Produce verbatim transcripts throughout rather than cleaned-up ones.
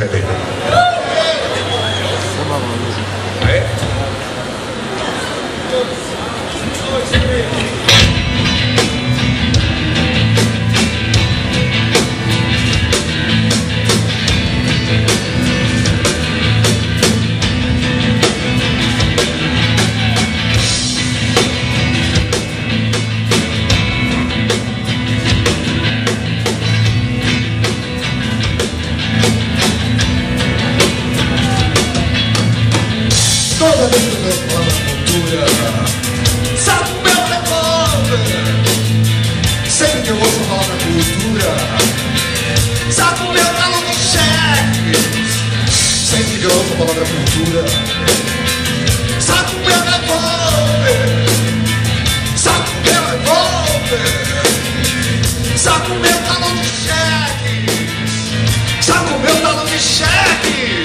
repente. Toda vez que eu vejo falar na cultura, saco o meu revólver. Sempre que eu ouço falar na cultura, saco o meu talão de cheque. Sempre que eu ouço falar da cultura, saco o meu revólver. Saco o meu revólver. Saco o meu talão de cheque. Saco o meu talão de cheque.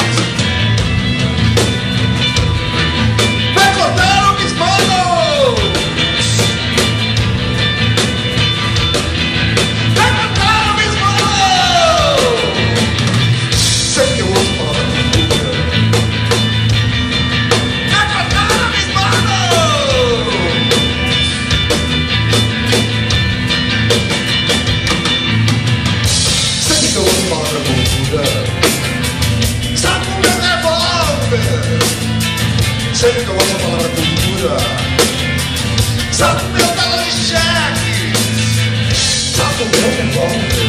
Sempre que eu ouço a palavra cultura, saco meu talão de cheque, saco meu revólver,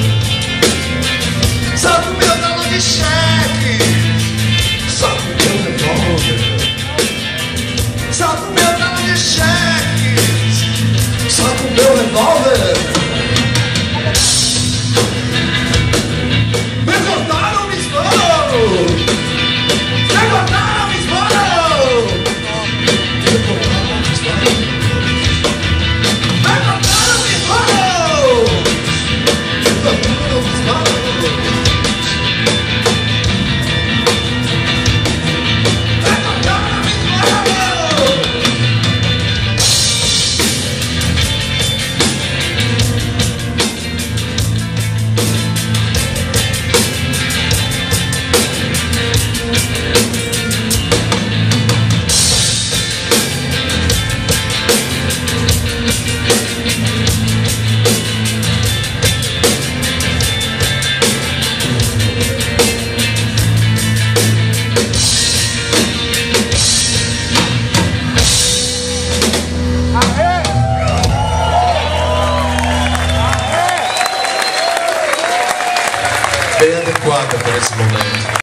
saco meu talão de cheque, saco meu revólver, saco meu talão de cheque, saco meu revólver. Me cortaram, me estou! Me cortaram, me estou! Bem adequada para esse momento.